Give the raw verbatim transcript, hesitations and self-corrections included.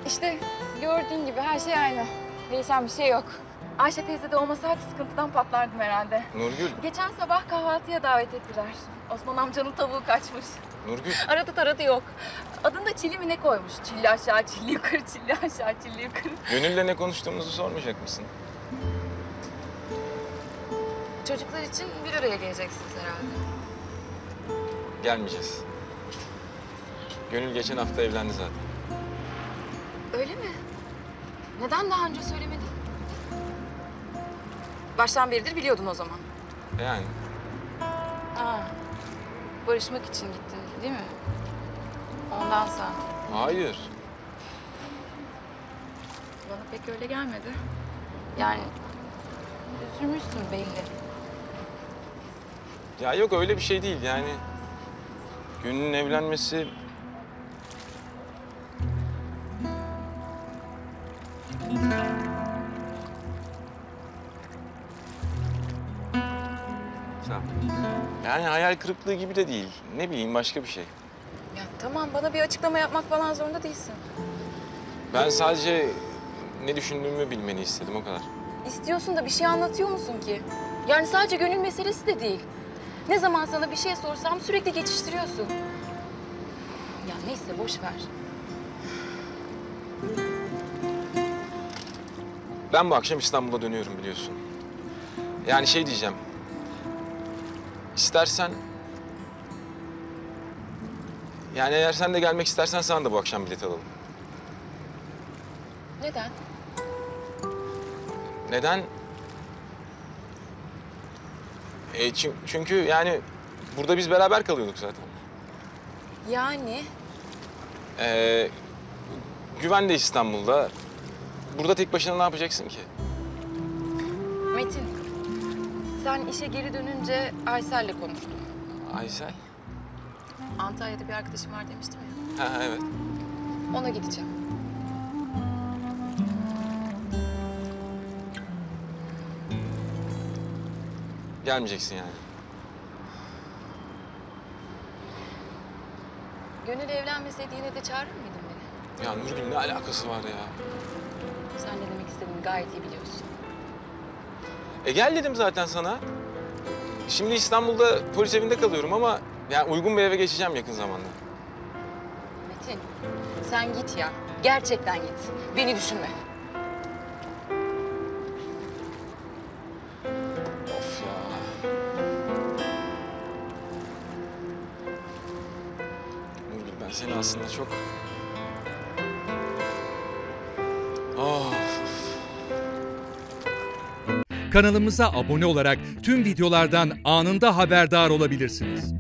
İşte gördüğün gibi her şey aynı. Değişen bir şey yok. Ayşe teyze de olmasaydı sıkıntıdan patlardım herhalde. Nurgül. Geçen sabah kahvaltıya davet ettiler. Osman amcanın tavuğu kaçmış. Nurgül. Aradı taradı yok. Adını da Çilli mi ne koymuş? Çilli aşağı, çilli yukarı, çilli aşağı, çilli yukarı. Gönül'le ne konuştuğumuzu sormayacak mısın? Çocuklar için bir araya geleceksiniz herhalde. Gelmeyeceğiz. Gönül geçen hafta evlendi zaten. Öyle mi? Neden daha önce söylemedin? Baştan beridir biliyordun o zaman. Yani. Ha, barışmak için gittin değil mi? Ondan sen. Hayır. Bana pek öyle gelmedi. Yani üzülmüşsün belli. Ya yok öyle bir şey değil yani. Gönül'ün evlenmesi... Sağ ol. Yani hayal kırıklığı gibi de değil. Ne bileyim başka bir şey. Ya tamam, bana bir açıklama yapmak falan zorunda değilsin. Ben sadece ne düşündüğümü bilmeni istedim o kadar. İstiyorsun da bir şey anlatıyor musun ki? Yani sadece gönül meselesi de değil. Ne zaman sana bir şey sorsam sürekli geçiştiriyorsun. Ya neyse boş ver. Ben bu akşam İstanbul'a dönüyorum biliyorsun. Yani şey diyeceğim. İstersen... Yani eğer sen de gelmek istersen sana da bu akşam bilet alalım. Neden? Neden? E, çün- çünkü yani burada biz beraber kalıyorduk zaten. Yani Ee, Güven de İstanbul'da. Burada tek başına ne yapacaksın ki? Metin, sen işe geri dönünce Aysel'le konuştum. Aysel? Antalya'da bir arkadaşım var demiştim ya. Ha ha, evet. Ona gideceğim. Gelmeyeceksin yani. Gönül evlenmeseydi yine de çağırır mıydın beni? Ya Nurgül ne alakası var ya? Sen ne demek istediğimi gayet iyi biliyorsun. E gel dedim zaten sana. Şimdi İstanbul'da polis evinde kalıyorum ama yani uygun bir eve geçeceğim yakın zamanda. Metin, sen git ya. Gerçekten git. Beni düşünme. Of ya. Nurgül ben seni aslında çok... Of. Kanalımıza abone olarak tüm videolardan anında haberdar olabilirsiniz.